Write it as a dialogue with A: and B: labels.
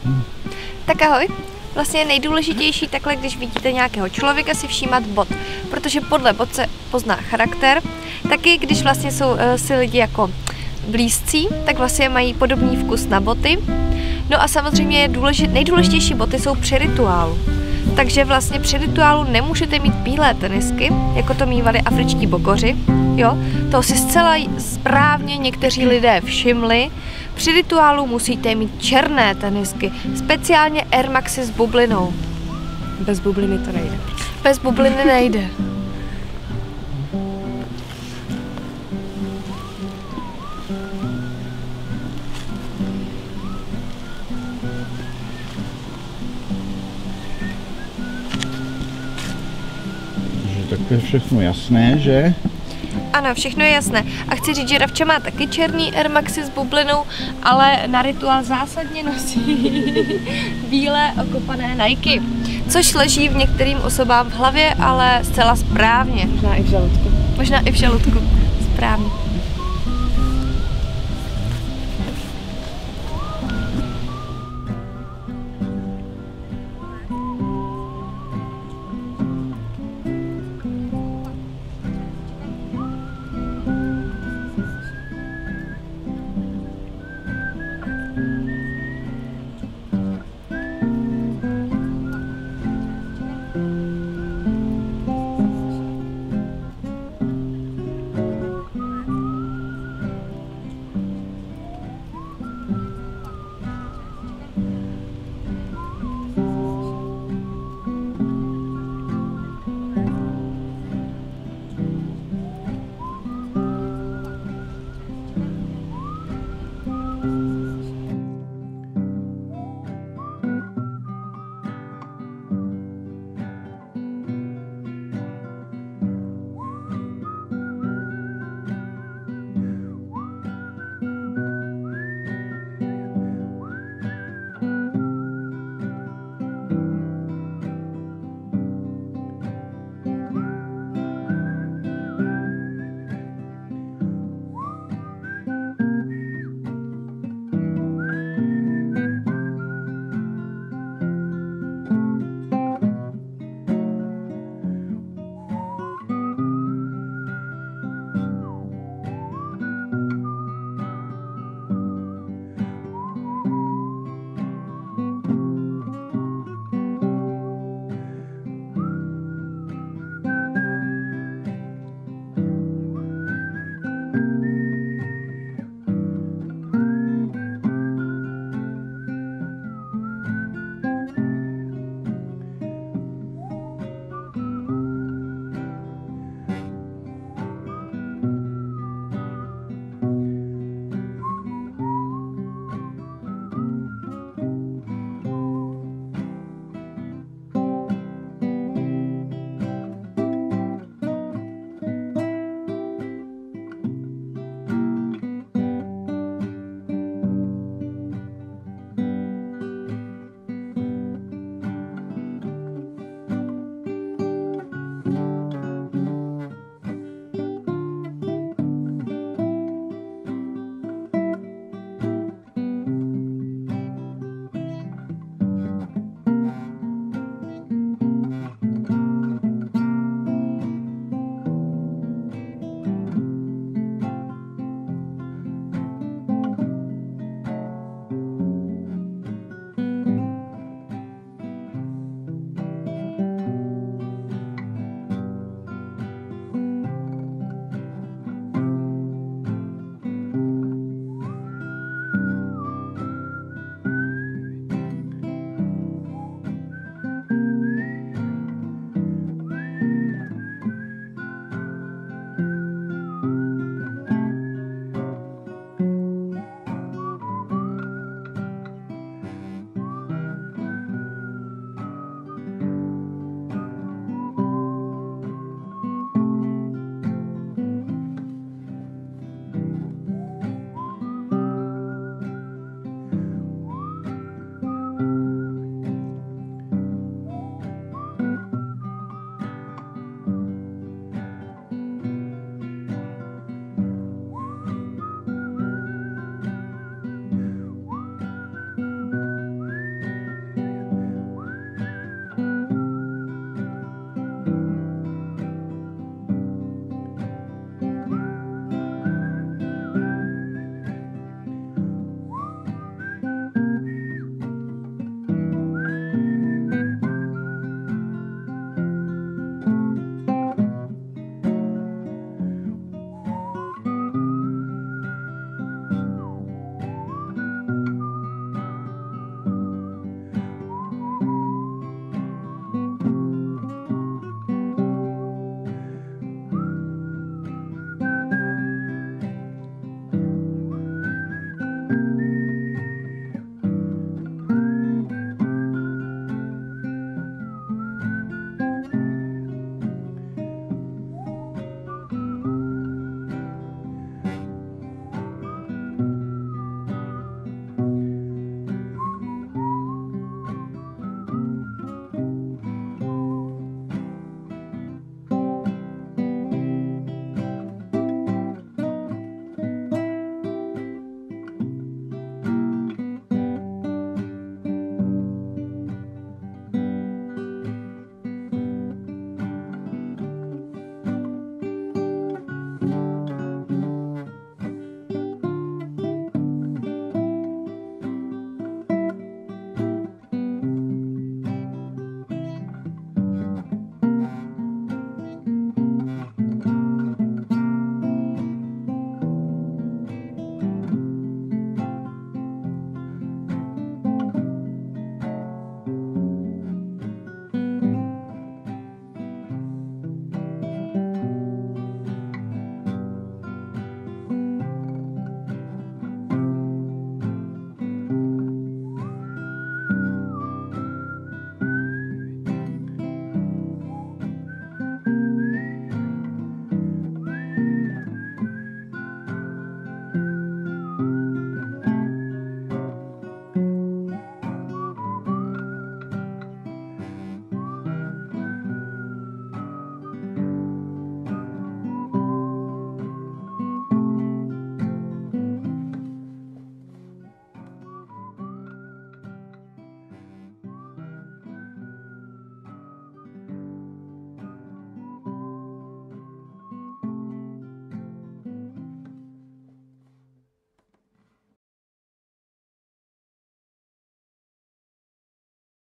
A: Tak ahoj. Vlastně je nejdůležitější takhle, když vidíte nějakého člověka, si všímat bod, protože podle bod se pozná charakter. Taky, když vlastně jsou si lidi jako blízcí, tak vlastně mají podobný vkus na boty. No a samozřejmě nejdůležitější boty jsou při rituálu. Takže vlastně při rituálu nemůžete mít bílé tenisky, jako to mívali afričtí bogoři. Jo? To si zcela správně někteří lidé všimli. Při rituálu musíte mít černé tenisky, speciálně Air Maxy s bublinou.
B: Bez bubliny to nejde.
A: Bez bubliny nejde.
C: Tak to je všechno jasné, že?
A: Ano, všechno je jasné. A chci říct, že Ravča má taky černý Air Maxy s bublinou, ale na rituál zásadně nosí bílé okopané Nike. Což leží v některým osobám v hlavě, ale zcela správně.
B: Možná i v žaludku.
A: Možná i v žaludku. Správně.